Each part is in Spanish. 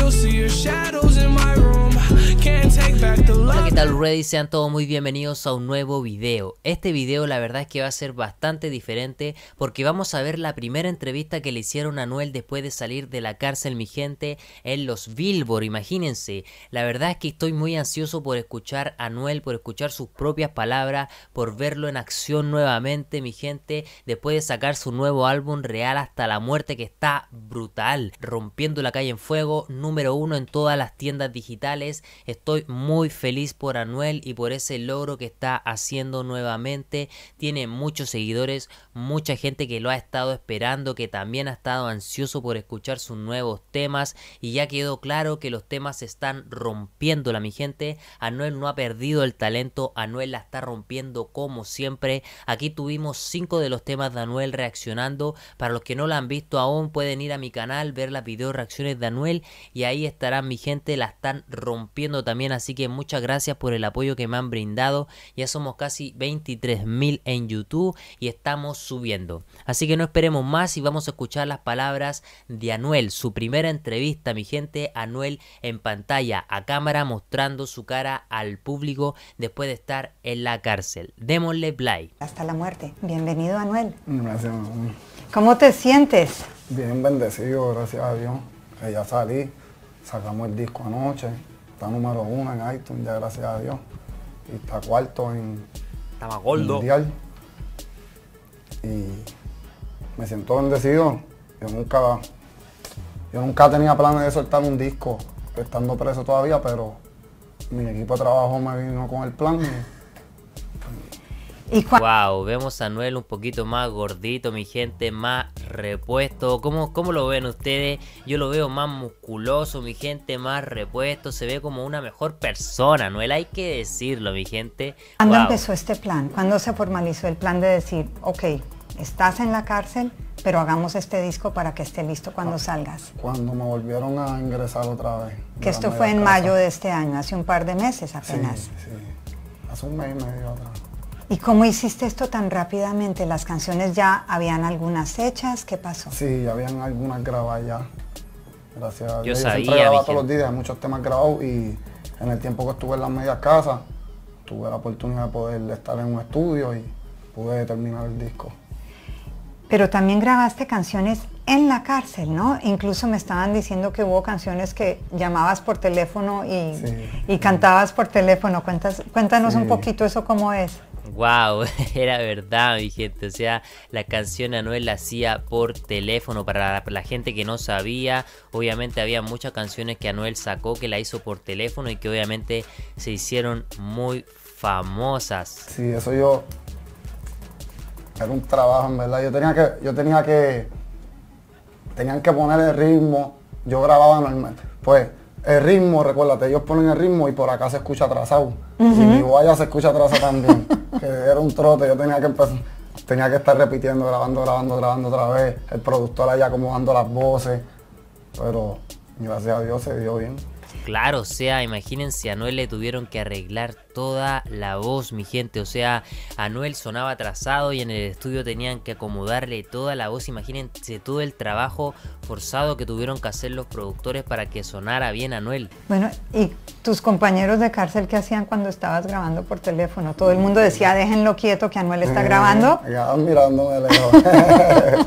still see your shadows in my room. Can't take back the love. Hola, ¿qué tal, Ready? Sean todos muy bienvenidos a un nuevo video. Este video la verdad es que va a ser bastante diferente porque vamos a ver la primera entrevista que le hicieron a Anuel después de salir de la cárcel, mi gente, en los Billboard. Imagínense, la verdad es que estoy muy ansioso por escuchar a Anuel, por escuchar sus propias palabras, por verlo en acción nuevamente, mi gente, después de sacar su nuevo álbum Real hasta la muerte, que está brutal, rompiendo la calle en fuego, número 1 en todas las tiendas digitales. Estoy muy feliz por Anuel y por ese logro que está haciendo nuevamente. Tiene muchos seguidores, mucha gente que lo ha estado esperando, que también ha estado ansioso por escuchar sus nuevos temas, y ya quedó claro que los temas están rompiéndola, mi gente. Anuel no ha perdido el talento, Anuel la está rompiendo como siempre. Aquí tuvimos 5 de los temas de Anuel reaccionando. Para los que no la han visto aún, pueden ir a mi canal, ver las video reacciones de Anuel y ahí estarán, mi gente. La están rompiendo también, así que muchas gracias por el apoyo que me han brindado. Ya somos casi 23.000 en YouTube y estamos subiendo, así que no esperemos más y vamos a escuchar las palabras de Anuel, su primera entrevista, mi gente. Anuel en pantalla a cámara mostrando su cara al público después de estar en la cárcel. Démosle play. Hasta la muerte. Bienvenido, Anuel. Gracias, mamá. ¿Cómo te sientes? Bien bendecido, gracias a Dios. Que ya salí, sacamos el disco anoche, está número 1 en iTunes, ya gracias a Dios. Y está cuarto en Estaba gordo. Mundial. Y me siento bendecido. Yo nunca tenía planes de soltar un disco estando preso todavía, pero mi equipo de trabajo me vino con el plan. Wow, vemos a Anuel un poquito más gordito, mi gente, más repuesto. ¿Cómo lo ven ustedes? Yo lo veo más musculoso, mi gente, más repuesto. Se ve como una mejor persona, Anuel, hay que decirlo, mi gente. ¿Cuándo Wow. empezó este plan? ¿Cuándo se formalizó el plan de decir, ok, estás en la cárcel, pero hagamos este disco para que esté listo cuando salgas? Cuando me volvieron a ingresar otra vez. Que esto fue en mayo de este año, hace un par de meses apenas. Sí, hace un mes y medio atrás. ¿Y cómo hiciste esto tan rápidamente? ¿Las canciones ya habían algunas hechas? ¿Qué pasó? Sí, habían algunas grabadas ya. Gracias a Dios. Yo siempre sabía, grababa todos los días, hay muchos temas grabados, y en el tiempo que estuve en las medias casas, tuve la oportunidad de poder estar en un estudio y pude terminar el disco. Pero también grabaste canciones en la cárcel, ¿no? Incluso me estaban diciendo que hubo canciones que llamabas por teléfono y cantabas por teléfono. Cuéntanos un poquito eso, cómo es. Wow, era verdad, mi gente. O sea, la canción Anuel la hacía por teléfono. Para la gente que no sabía, obviamente había muchas canciones que Anuel sacó que la hizo por teléfono y que obviamente se hicieron muy famosas. Sí, eso era un trabajo, en verdad. Tenían que poner el ritmo. Yo grababa normalmente. Pues el ritmo, recuérdate, ellos ponen el ritmo y por acá se escucha atrasado. Y mi guaya se escucha atrasado también. Que era un trote, yo tenía que estar repitiendo, grabando otra vez. El productor allá acomodando las voces. Pero gracias a Dios se dio bien. Claro, o sea, imagínense, a Anuel le tuvieron que arreglar toda la voz, mi gente. O sea, Anuel sonaba atrasado y en el estudio tenían que acomodarle toda la voz. Imagínense todo el trabajo forzado que tuvieron que hacer los productores para que sonara bien Anuel. Bueno, ¿y tus compañeros de cárcel qué hacían cuando estabas grabando por teléfono? Todo el mundo decía, déjenlo quieto que Anuel está grabando. Ya mirándome lejos.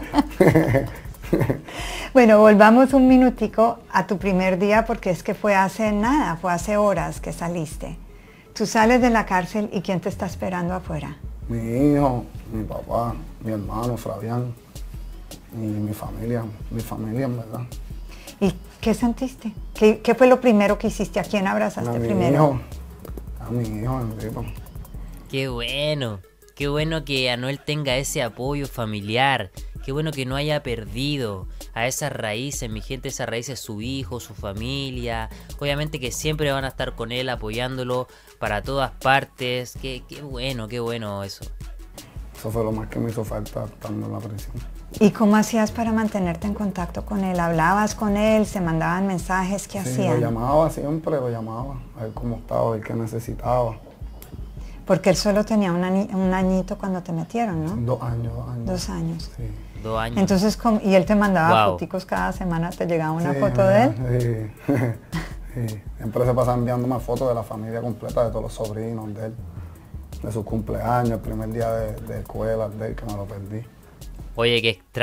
Bueno, volvamos un minutico a tu primer día, porque es que fue hace nada, fue hace horas que saliste. Tú sales de la cárcel y ¿quién te está esperando afuera? Mi hijo, mi papá, mi hermano Fabián y mi familia en verdad. ¿Y qué sentiste? ¿Qué fue lo primero que hiciste? ¿A quién abrazaste primero? A mi hijo, mi tipo. Qué bueno que Anuel tenga ese apoyo familiar. Qué bueno que no haya perdido a esas raíces, mi gente. Esas raíces, su hijo, su familia. Obviamente que siempre van a estar con él, apoyándolo para todas partes. Qué bueno eso. Eso fue lo más que me hizo falta estando en la prisión. ¿Y cómo hacías para mantenerte en contacto con él? ¿Hablabas con él? ¿Se mandaban mensajes? ¿Qué hacían? Lo llamaba siempre, a ver cómo estaba, a ver qué necesitaba. Porque él solo tenía un añito cuando te metieron, ¿no? 2 años. 2 años. Sí. 2 años. Entonces, y él te mandaba Wow. foticos cada semana, te llegaba una Sí, foto de él. Sí. Sí. Siempre se pasa enviándome fotos de la familia completa, de todos los sobrinos de él, de sus cumpleaños, el primer día de escuela de él, que me lo perdí. Oye,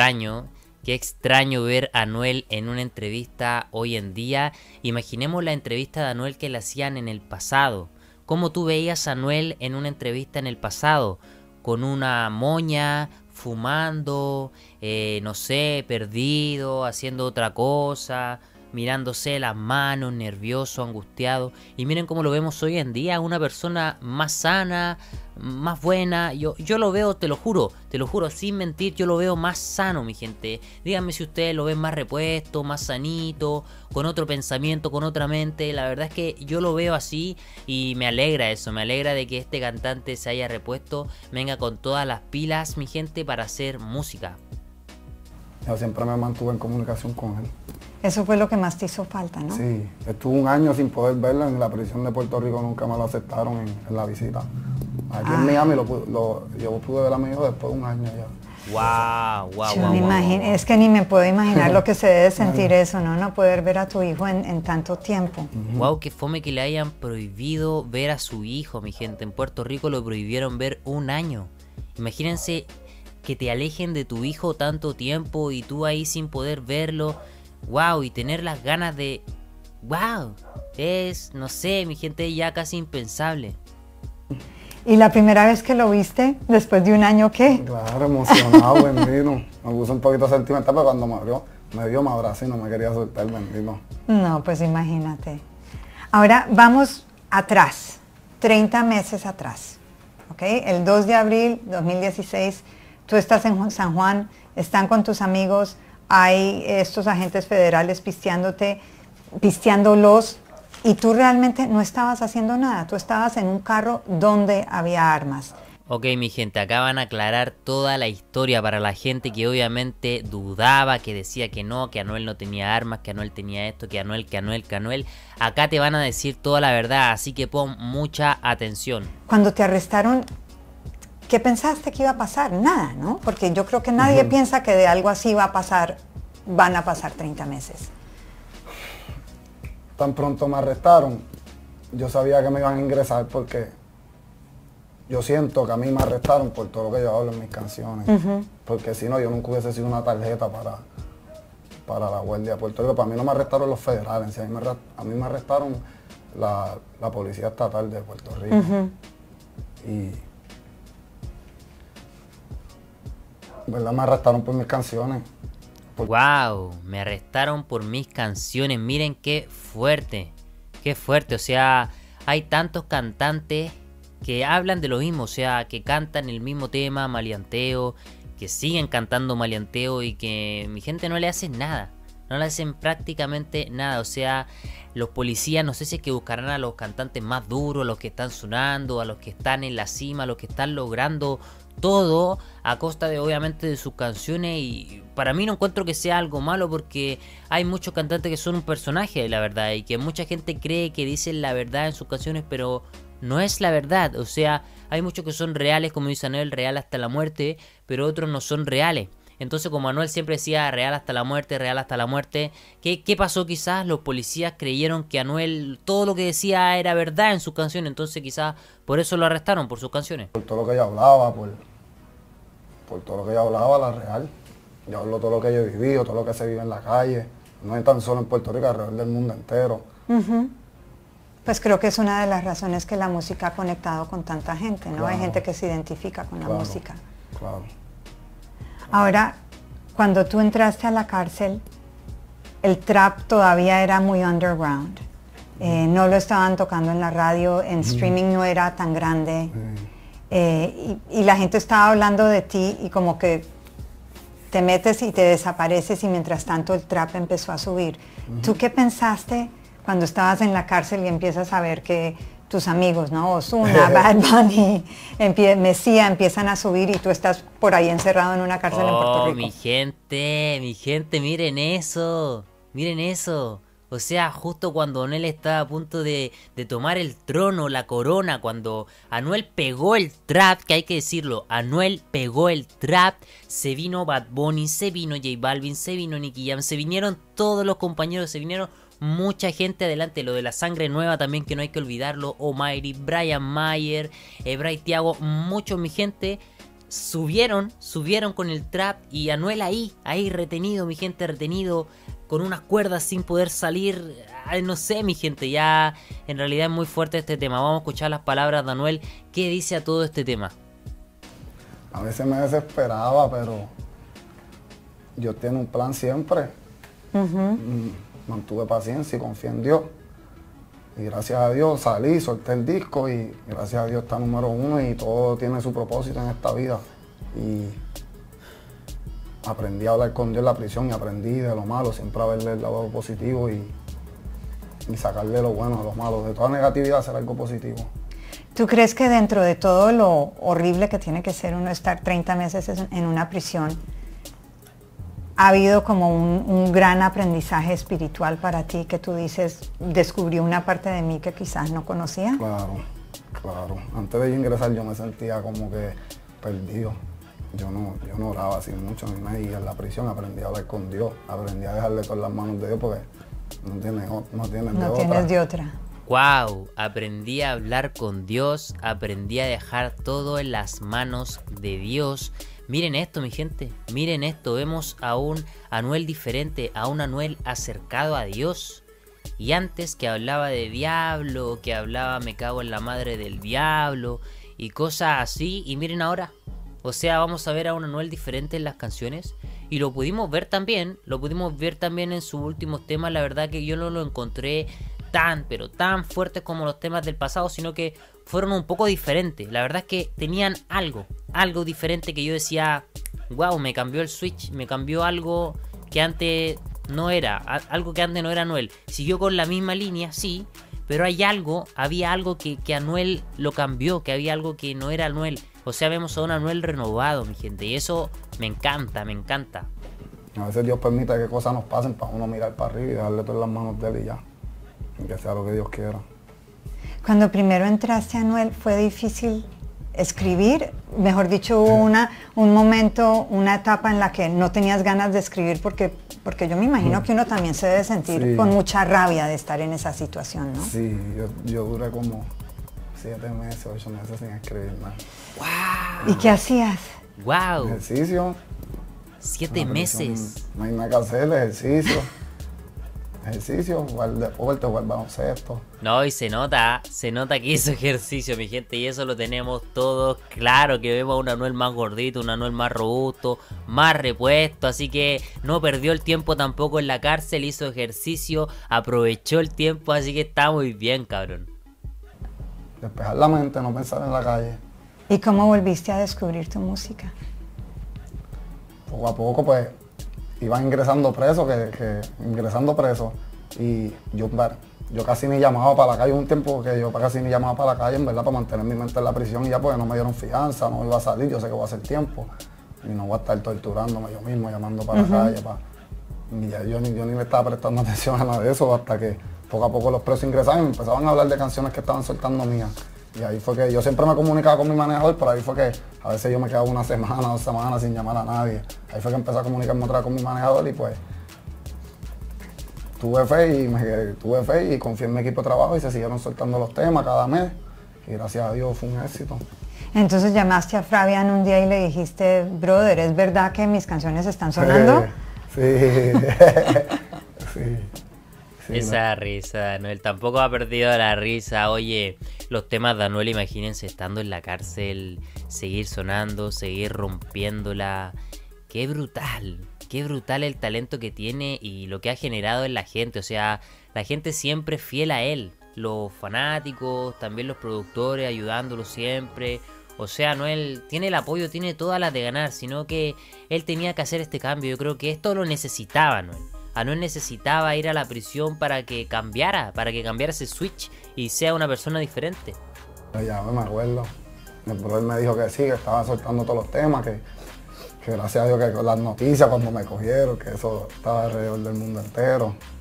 qué extraño ver a Anuel en una entrevista hoy en día. Imaginemos la entrevista de Anuel que le hacían en el pasado. ¿Cómo tú veías a Anuel en una entrevista en el pasado? Con una moña, fumando, no sé, perdido, haciendo otra cosa, mirándose las manos, nervioso, angustiado. Y miren cómo lo vemos hoy en día, una persona más sana, más buena. Yo lo veo, te lo juro, sin mentir, yo lo veo más sano, mi gente. Díganme si ustedes lo ven más repuesto, más sanito, con otro pensamiento, con otra mente. La verdad es que yo lo veo así y me alegra eso, me alegra de que este cantante se haya repuesto, venga con todas las pilas, mi gente, para hacer música. Yo siempre me mantuve en comunicación con él. Eso fue lo que más te hizo falta, ¿no? Sí, estuve un año sin poder verlo en la prisión de Puerto Rico, nunca me lo aceptaron en la visita. Aquí en Miami yo pude ver a mi hijo después de un año ya. Yo me imagino, es que ni me puedo imaginar lo que se debe sentir eso, ¿no? No poder ver a tu hijo en tanto tiempo. Wow, qué fome que le hayan prohibido ver a su hijo, mi gente. En Puerto Rico lo prohibieron ver 1 año. Imagínense que te alejen de tu hijo tanto tiempo y tú ahí sin poder verlo. Wow, y tener las ganas de... Wow, es, no sé, mi gente, ya casi impensable. ¿Y la primera vez que lo viste, después de 1 año, qué? Claro, emocionado, bendito. Me puse un poquito sentimental, pero cuando me vio, me abrazó y no me quería soltar, bendito. No, pues imagínate. Ahora vamos atrás, 30 meses atrás, ¿ok? El 2 de abril 2016, tú estás en San Juan, están con tus amigos, hay estos agentes federales pisteándolos, y tú realmente no estabas haciendo nada, tú estabas en un carro donde había armas. Ok, mi gente, acá van a aclarar toda la historia para la gente que obviamente dudaba, que decía que no, que Anuel no tenía armas, que Anuel tenía esto, que Anuel. Acá te van a decir toda la verdad, así que pon mucha atención. Cuando te arrestaron, ¿qué pensaste que iba a pasar? Nada, ¿no? Porque yo creo que nadie piensa que de algo así van a pasar 30 meses. Tan pronto me arrestaron, yo sabía que me iban a ingresar porque yo siento que a mí me arrestaron por todo lo que yo hablo en mis canciones. Porque si no, yo nunca hubiese sido una tarjeta para la Guardia de Puerto Rico. Para mí no me arrestaron los federales, a mí me arrestaron la Policía Estatal de Puerto Rico. Y ¿verdad? Me arrestaron por mis canciones. Wow, me arrestaron por mis canciones. Miren qué fuerte, o sea, hay tantos cantantes que hablan de lo mismo, o sea, que cantan el mismo tema, maleanteo, que siguen cantando maleanteo y que mi gente no le hacen nada, no le hacen prácticamente nada. O sea, los policías no sé si es que buscarán a los cantantes más duros, a los que están sonando, a los que están en la cima, a los que están logrando todo a costa de obviamente de sus canciones, y para mí no encuentro que sea algo malo porque hay muchos cantantes que son un personaje, la verdad, y que mucha gente cree que dicen la verdad en sus canciones, pero no es la verdad. O sea, hay muchos que son reales, como dice Anuel, real hasta la muerte, pero otros no son reales. Entonces, como Anuel siempre decía real hasta la muerte, ¿qué pasó? Quizás los policías creyeron que Anuel todo lo que decía era verdad en sus canciones, entonces quizás por eso lo arrestaron, por sus canciones. Por todo lo que yo hablaba, por todo lo que yo hablaba, la real. Yo hablo todo lo que yo he vivido, todo lo que se vive en la calle, no es tan solo en Puerto Rico, alrededor del mundo entero. Pues creo que es una de las razones que la música ha conectado con tanta gente, ¿no? Claro. Hay gente que se identifica con la música. Claro. Ahora, cuando tú entraste a la cárcel, el trap todavía era muy underground. No lo estaban tocando en la radio, en streaming no era tan grande. Y la gente estaba hablando de ti y como que te metes y te desapareces, y mientras tanto el trap empezó a subir. ¿Tú qué pensaste cuando estabas en la cárcel y empiezas a ver que tus amigos, ¿no? Ozuna, Bad Bunny, Mesía empiezan a subir y tú estás por ahí encerrado en una cárcel en Puerto Rico? Mi gente, miren eso. O sea, justo cuando Anuel estaba a punto de tomar el trono, la corona, cuando Anuel pegó el trap, que hay que decirlo, Anuel pegó el trap, se vino Bad Bunny, se vino J Balvin, se vino Nicky Jam, se vinieron todos los compañeros, se vinieron mucha gente adelante. Lo de la sangre nueva también, que no hay que olvidarlo, Almighty, Brian Mayer, Bray Thiago, muchos, mi gente, subieron con el trap, y Anuel ahí retenido, mi gente, retenido con unas cuerdas sin poder salir. Ay, no sé, mi gente, ya en realidad es muy fuerte este tema. Vamos a escuchar las palabras de Anuel. ¿Qué dice a todo este tema? A veces me desesperaba, pero Dios tiene un plan siempre. Mantuve paciencia y confié en Dios. Y gracias a Dios salí, solté el disco, y gracias a Dios está número 1, y todo tiene su propósito en esta vida. Y aprendí a hablar con Dios en la prisión, y aprendí de lo malo, siempre a verle el lado positivo y sacarle lo bueno de lo malo. De toda negatividad hacer algo positivo. ¿Tú crees que dentro de todo lo horrible que tiene que ser uno estar 30 meses en una prisión, ha habido como un gran aprendizaje espiritual para ti, que tú dices, descubrí una parte de mí que quizás no conocía? Claro. Antes de yo ingresar yo me sentía como que perdido. Yo no oraba así mucho ni nada, y en la prisión aprendí a hablar con Dios, aprendí a dejarle todas las manos de Dios, porque no tienes de otra. Wow, aprendí a hablar con Dios, aprendí a dejar todo en las manos de Dios. Miren esto, mi gente, miren esto, vemos a un Anuel diferente, a un Anuel acercado a Dios. Y antes, que hablaba de diablo, que hablaba me cago en la madre del diablo y cosas así, y miren ahora. O sea, vamos a ver a un Anuel diferente en las canciones, y lo pudimos ver también en sus últimos temas. La verdad que yo no lo encontré pero tan fuertes como los temas del pasado, sino que fueron un poco diferentes. La verdad es que tenían algo diferente, que yo decía, wow, me cambió el switch, me cambió algo que antes no era, Anuel. Siguió con la misma línea, sí, pero había algo que Anuel lo cambió, que había algo que no era Anuel. O sea, vemos a un Anuel renovado, mi gente, y eso me encanta. A veces Dios permite que cosas nos pasen para uno mirar para arriba y dejarle todas las manos de Él, y ya, y que sea lo que Dios quiera. Cuando primero entraste a Anuel, ¿fue difícil escribir? Mejor dicho, hubo un momento, una etapa en la que no tenías ganas de escribir, porque yo me imagino que uno también se debe sentir con mucha rabia de estar en esa situación, ¿no? Sí, yo duré como 7 meses, 8 meses sin escribir nada. Wow. ¿Y qué hacías? Wow. Ejercicio. 7 meses. No hay nada que hacer, ejercicio, jugar deporte, jugar baloncesto. No, y se nota que hizo ejercicio, mi gente, y eso lo tenemos todos claro, que vemos a un Anuel más gordito, un Anuel más robusto, más repuesto, así que no perdió el tiempo tampoco en la cárcel, hizo ejercicio, aprovechó el tiempo, así que está muy bien, cabrón. Despejar la mente, no pensar en la calle. ¿Y cómo volviste a descubrir tu música? Poco a poco, pues, iban ingresando presos, y yo casi ni llamaba para la calle. Un tiempo que yo casi ni llamaba para la calle, en verdad, para mantener mi mente en la prisión, y ya porque no me dieron fianza, no iba a salir, yo sé que voy a hacer tiempo, y no voy a estar torturándome yo mismo, llamando para la calle, y ya yo ni le estaba prestando atención a nada de eso, hasta que poco a poco los presos ingresaban y empezaban a hablar de canciones que estaban soltando mías. Y ahí fue que yo siempre me comunicaba con mi manejador, pero ahí fue que a veces yo me quedaba 1 semana, 2 semanas sin llamar a nadie. Ahí fue que empecé a comunicarme otra vez con mi manejador, y pues tuve fe y confié en mi equipo de trabajo, y se siguieron soltando los temas cada mes, y gracias a Dios fue un éxito. Entonces llamaste a Fabián un día y le dijiste, brother, ¿es verdad que mis canciones están sonando? Sí. Sí. Esa risa, Anuel tampoco ha perdido la risa. Oye, los temas de Anuel, imagínense estando en la cárcel, seguir sonando, seguir rompiéndola. Qué brutal el talento que tiene y lo que ha generado en la gente. O sea, la gente siempre fiel a él, los fanáticos, también los productores ayudándolo siempre. O sea, Anuel tiene el apoyo, tiene todas las de ganar, sino que él tenía que hacer este cambio. Yo creo que esto lo necesitaba Anuel. Anuel necesitaba ir a la prisión para que cambiara ese switch y sea una persona diferente. Ya me acuerdo. El brother me dijo que sí, que estaba soltando todos los temas, que gracias a Dios que con las noticias cuando me cogieron, que eso estaba alrededor del mundo entero.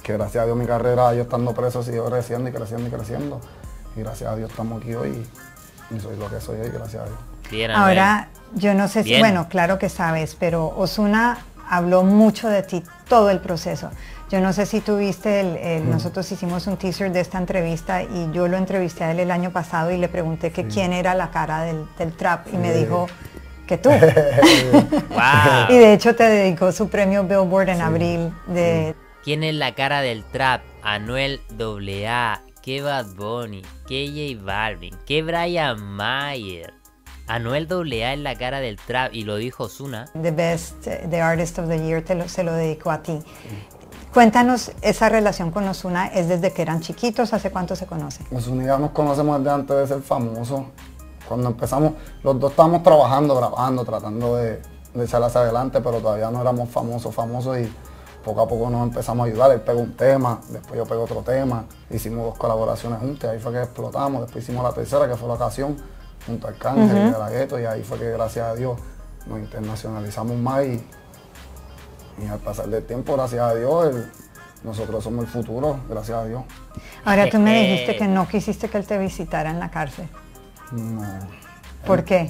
que gracias a Dios mi carrera, yo estando preso, siguió creciendo y creciendo y creciendo. Y gracias a Dios estamos aquí hoy y soy lo que soy hoy, gracias a Dios. Bien, Anuel. Ahora, yo no sé si, Bien. bueno, claro que sabes, pero Ozuna habló mucho de ti todo el proceso. Yo no sé si tuviste nosotros hicimos un teaser de esta entrevista y yo lo entrevisté a él el año pasado y le pregunté que quién era la cara del trap y me dijo que tú. Wow. Y de hecho te dedicó su premio Billboard en abril de... ¿Quién es la cara del trap? Anuel AA, que Bad Bunny, que J Balvin, que Brian Mayer. Anuel AA es la cara del trap y lo dijo Ozuna. The Best, The Artist of the Year, se lo dedicó a ti. Cuéntanos, esa relación con Ozuna, ¿es desde que eran chiquitos? ¿Hace cuánto se conocen? Ozuna y yo nos conocemos desde antes de ser famosos. Cuando empezamos, los dos estábamos trabajando, grabando, tratando de echar hacia adelante, pero todavía no éramos famosos y poco a poco nos empezamos a ayudar. Él pegó un tema, después yo pego otro tema, hicimos 2 colaboraciones juntas, ahí fue que explotamos, después hicimos la tercera, que fue La Ocasión, junto al Arcángel y De La Ghetto, y ahí fue que gracias a Dios nos internacionalizamos más y al pasar del tiempo, gracias a Dios, nosotros somos el futuro, gracias a Dios. Ahora tú me dijiste que no quisiste que él te visitara en la cárcel. No. ¿Por qué?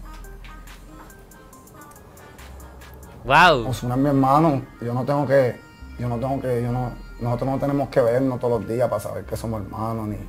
Wow. Ozuna es mi hermano, nosotros no tenemos que vernos todos los días para saber que somos hermanos, ni...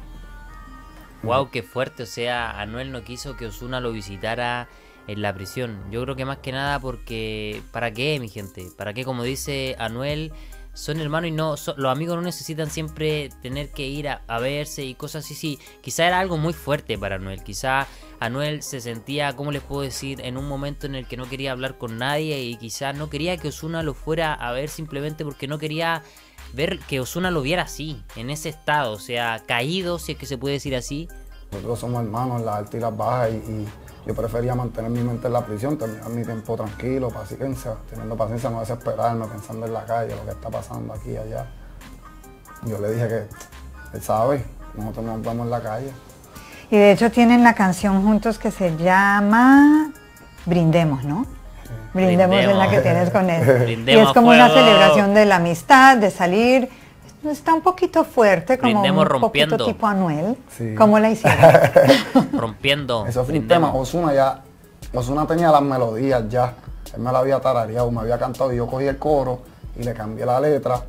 Wow, qué fuerte. O sea, Anuel no quiso que Ozuna lo visitara en la prisión. Yo creo que más que nada porque... ¿Para qué, mi gente? ¿Para qué? Como dice Anuel, son hermanos y no... los amigos no necesitan siempre tener que ir a verse y cosas así. Sí, quizá era algo muy fuerte para Anuel. Quizá Anuel se sentía, ¿cómo les puedo decir? En un momento en el que no quería hablar con nadie y quizá no quería que Ozuna lo fuera a ver simplemente porque no quería ver que Ozuna lo viera así, en ese estado, o sea, caído, si es que se puede decir así. Nosotros somos hermanos en las altas y las bajas y yo prefería mantener mi mente en la prisión, terminar mi tiempo tranquilo, paciencia, teniendo paciencia, no desesperarme, pensando en la calle, lo que está pasando aquí y allá. Yo le dije que él sabe, nosotros nos vamos en la calle. Y de hecho tienen la canción juntos que se llama Brindemos, ¿no? Brindemos es la que tienes con él. Brindemos y es como una fuego. celebración de la amistad, de salir. Está un poquito fuerte, como Brindemos un rompiendo. poquito tipo Anuel. Sí. ¿Cómo la hicieron? Rompiendo. Eso fue un brindemos. tema, Ozuna tenía las melodías ya, él me la había tarareado, me había cantado y yo cogí el coro y le cambié la letra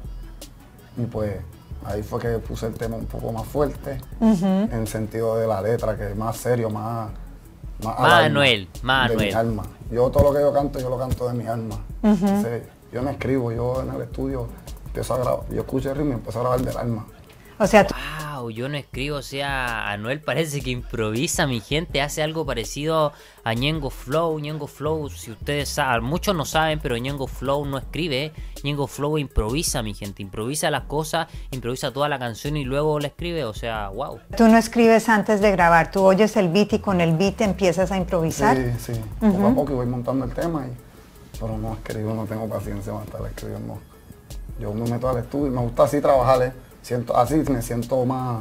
y pues ahí fue que puse el tema un poco más fuerte, en el sentido de la letra, que es más serio, más al alma, Anuel, más de mi Anuel. alma. Yo todo lo que yo lo canto de mi alma. Entonces, yo no escribo, yo en el estudio empiezo a grabar, yo escucho el ritmo y empiezo a grabar del alma. O sea, Wow, yo no escribo, o sea, Anuel parece que improvisa, mi gente, hace algo parecido a Ñengo Flow. Ñengo Flow, si ustedes saben, muchos no saben, pero Ñengo Flow no escribe, Ñengo Flow improvisa, mi gente, improvisa las cosas, improvisa toda la canción y luego la escribe, o sea, wow. tú no escribes antes de grabar, tú oyes el beat y con el beat empiezas a improvisar. Sí, sí, poco a poco voy montando el tema, pero no escribo, no tengo paciencia para estar escribiendo. Yo me meto al estudio y me gusta así trabajar, así me siento más,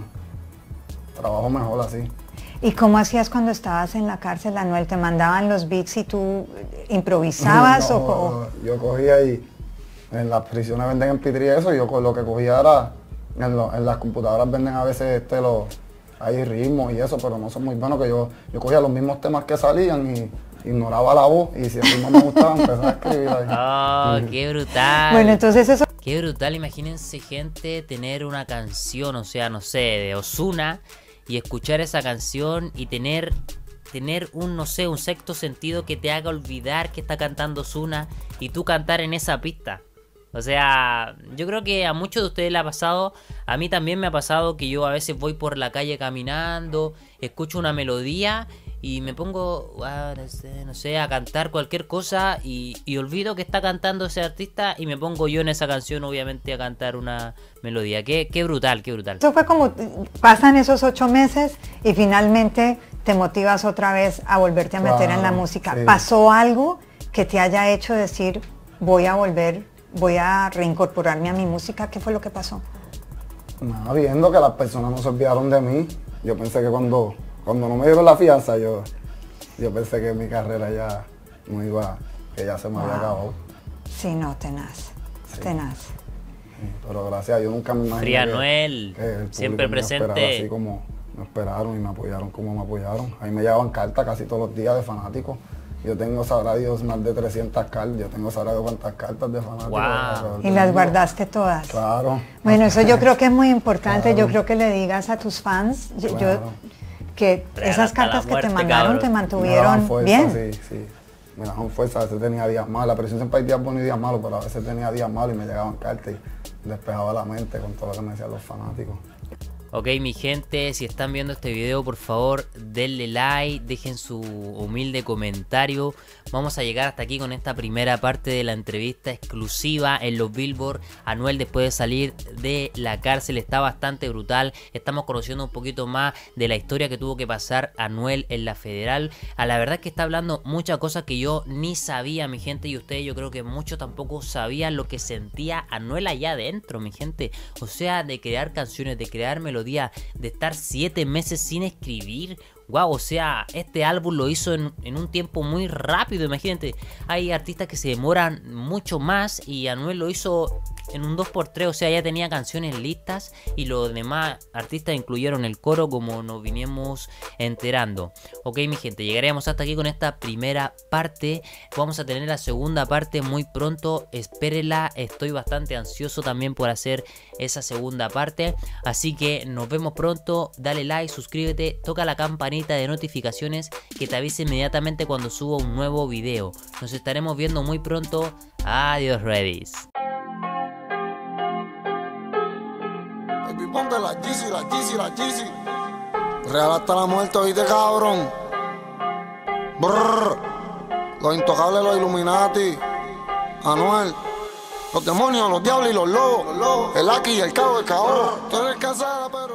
trabajo mejor así. ¿Y cómo hacías cuando estabas en la cárcel, Anuel? ¿Te mandaban los beats y tú improvisabas? No, yo cogía y en las prisiones venden MP3 y eso, y yo lo que cogía era, en las computadoras venden a veces hay ritmos y eso, pero no son muy buenos, que yo cogía los mismos temas que salían y ignoraba la voz, y si el ritmo me gustaba empezaba a escribir ahí. Oh, qué brutal. Bueno, entonces eso... Qué brutal, imagínense, gente, tener una canción, o sea, no sé, de Ozuna y escuchar esa canción y tener un, no sé, un sexto sentido que te haga olvidar que está cantando Ozuna y tú cantar en esa pista. O sea, yo creo que a muchos de ustedes le ha pasado, a mí también me ha pasado que yo a veces voy por la calle caminando, escucho una melodía y me pongo, no sé, a cantar cualquier cosa y olvido que está cantando ese artista y me pongo yo en esa canción, obviamente, a cantar una melodía. Qué brutal, qué brutal. Eso fue como, pasan esos 8 meses y finalmente te motivas otra vez a volverte a meter en la música. Sí. ¿Pasó algo que te haya hecho decir, voy a volver, voy a reincorporarme a mi música? ¿Qué fue lo que pasó? Nada, viendo que las personas no se olvidaron de mí, yo pensé que cuando no me dieron la fianza, yo pensé que mi carrera ya no iba, que ya se me había acabado. Sí, no, tenaz, Sí. tenaz. Pero gracias a Dios nunca me imaginé Fría Anuel, que el público siempre me esperara presente. así como me esperaron y me apoyaron como me apoyaron. Ahí me llegaban cartas casi todos los días de fanáticos. Yo tengo, sabrá Dios, más de 300 cartas. Yo tengo, sabrá Dios, cuántas cartas de fanáticos. Wow. Y las guardaste todas. Claro. Bueno, eso yo creo que es muy importante. Claro. Yo creo que le digas a tus fans Claro. que Real esas hasta la cartas que muerte, te mandaron cabrón. te Me daban mantuvieron fuerza, bien. Sí, sí. Me daban fuerza. A veces tenía días malos. La presión siempre hay días buenos y días malos, pero a veces tenía días malos y me llegaban cartas y despejaba la mente con todo lo que me decían los fanáticos. Ok, mi gente, si están viendo este video, por favor, denle like, dejen su humilde comentario. Vamos a llegar hasta aquí con esta primera parte de la entrevista exclusiva en los Billboard. Anuel, después de salir de la cárcel, está bastante brutal. Estamos conociendo un poquito más de la historia que tuvo que pasar Anuel en la Federal. A la verdad es que está hablando muchas cosas que yo ni sabía, mi gente, y ustedes yo creo que muchos tampoco sabían lo que sentía Anuel allá adentro, mi gente. O sea, de crear canciones, de crear melodías, de estar 7 meses sin escribir. Wow, o sea, este álbum lo hizo en un tiempo muy rápido, imagínate. Hay artistas que se demoran mucho más y Anuel lo hizo en un 2x3, o sea, ya tenía canciones listas y los demás artistas incluyeron el coro como nos vinimos enterando. Ok, mi gente, llegaremos hasta aquí con esta primera parte. Vamos a tener la segunda parte muy pronto, espérenla, estoy bastante ansioso también por hacer esa segunda parte. Así que nos vemos pronto, dale like, suscríbete, toca la campanita de notificaciones que te avise inmediatamente cuando suba un nuevo video. Nos estaremos viendo muy pronto. Adiós, Redis. Baby, ponte la Yeezy, la Yeezy, la Yeezy. Real hasta la muerte, oíste, cabrón. Brrr. Los intocables, los Illuminati. Anuel. Los demonios, los diablos y los lobos. El Aki y el cabo, el cabrón. Tú eres casada, pero